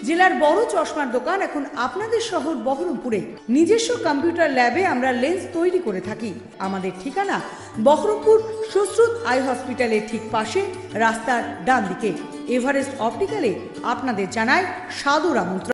জেলার বড় চশমার দোকান এখন আপনাদের শহর বহরমপুরে। নিজস্ব কম্পিউটার ল্যাবে আমরা লেন্স তৈরি করে থাকি। আমাদের ঠিকানা বহরমপুর সুশ্রুত আই হসপিটালের ঠিক পাশে, রাস্তার ডান দিকে। এভারেস্ট অপটিক্যালে আপনাদের জানায় সাদর আমন্ত্রণ।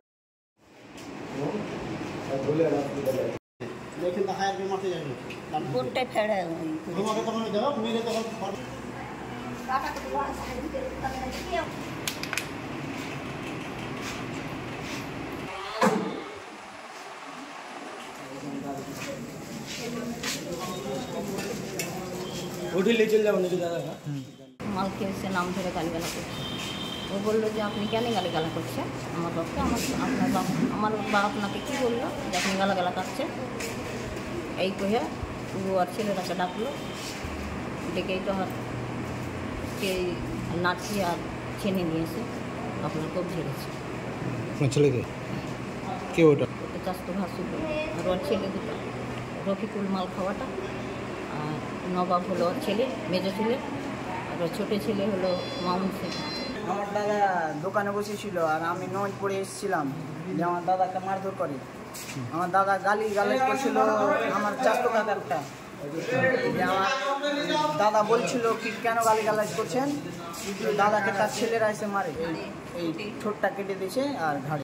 মালকে এসে নাম ধরে গালিগালা করছে। ও বললো যে আপনি কেন গালিগালা করছেন আমার বাপকে? আমার বা আপনাকে কী বললো যে আপনি গালাগালা কাটছেন? এই কহে ও আর ছেলেটাকে ডাকলো, ডেকেই তো কে নাচি আর ছেনে নিয়েছে, আপনার খুব ঝেড়েছে। ছেলেকে কে? ওটা চাষতো ভাসুল আর ওর ছেলে দুটো, রফিকুল মাল খাওয়াটা, আর নবাব হলো ওর ছেলে, মেজো ছেলে, আর ওর ছোটো ছেলে হলো মামুন ছেলে। আমার দাদা দোকানে বসেছিল আর আমি নয় পড়ে এসেছিলাম যে আমার দাদাকে মারধর করে। আমার দাদা গালাজ করছিল আমার চাষতো কাকারটা, যে আমার দাদা বলছিল কি কেন গালাজ করছেন, দাদাকে তার ছেলেরা এসে মারে, এই ঠোঁটটা কেটে দিয়েছে আর ঘাড়ে।